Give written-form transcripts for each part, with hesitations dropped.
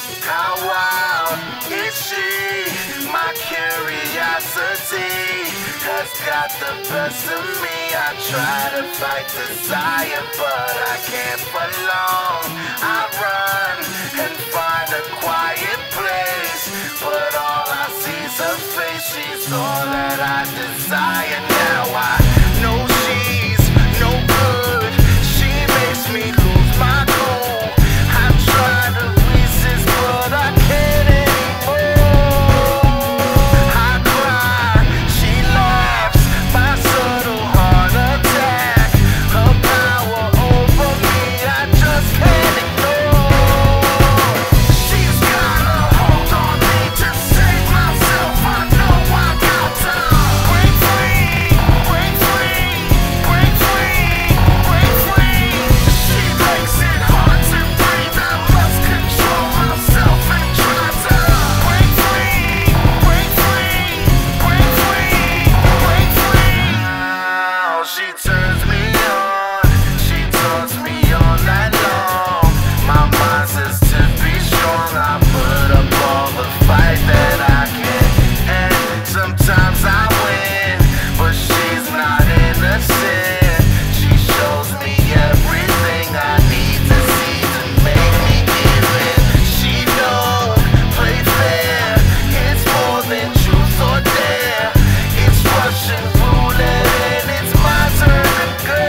How wild is she? My curiosity has got the best of me. I try to fight desire, but I can't for long. I run and find a quiet place, but all I see is her face. She's all that I desire. Now I know she's no good. She makes me lose my cool. I've tried to resist, but I can't anymore. I cry, she laughs, my subtle heart attack. Her power over me, I just can't ignore. She's got a hold on me to save myself. I know I got time. Break free, break free, break free, break free. She makes it hard to breathe. I must control myself and try to break free, break free, break free, break free. Now she turns me on, she taunts me all night long. My mind says to be strong. I put up all the fight that I can, and sometimes I win, but she's not innocent. She shows me everything I need to see to make me give in. She don't play fair, it's more than truth or dare. It's Russian roulette and it's my turn to go.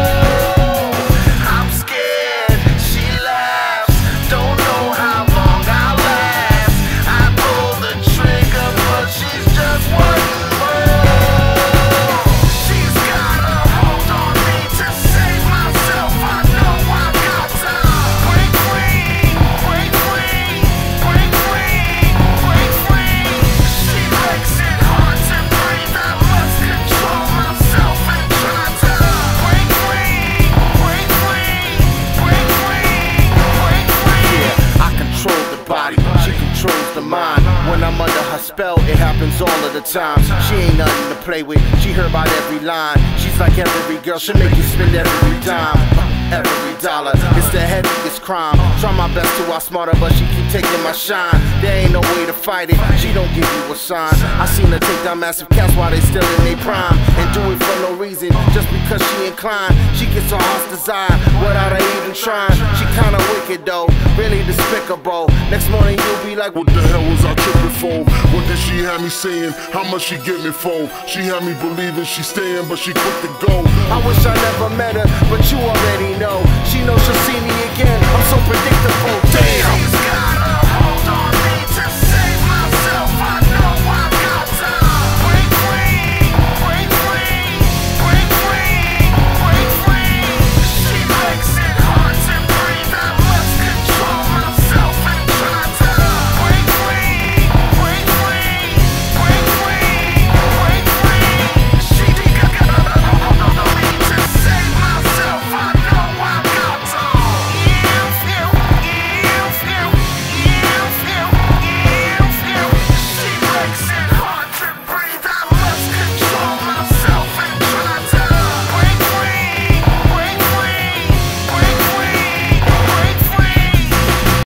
I'm scared, she laughs, don't know how long I'll last. I pull the trigger, but she's just wanting more. She's got a hold on me to save myself. I know I got time. Break free, break free, break free, break free. She makes it hard to breathe. I must control myself and try to break free, break free, break free, break free. Yeah, I control the body, she controls the mind. When I'm under her spell, it happens all of the time. She ain't nothing to play with, she heard about every line. She's like every girl, she'll make you spend every dime, every dollar. It's the heaviest crime. Try my best to outsmart her, but she keep taking my shine. There ain't no way to fight it, she don't give you a sign. I seen her take down massive cats while they still in their prime, and do it for no reason, just because she inclined. She gets her heart's desire without her even trying. She kinda wicked though, really despicable. Next morning you'll be like, What the hell was I tripping for? What did she have me saying? How much she get me for? She had me believing she staying, but she quick to go. I wish I never met her, but you already know. She knows she'll see me again, I'm so predictable. Damn!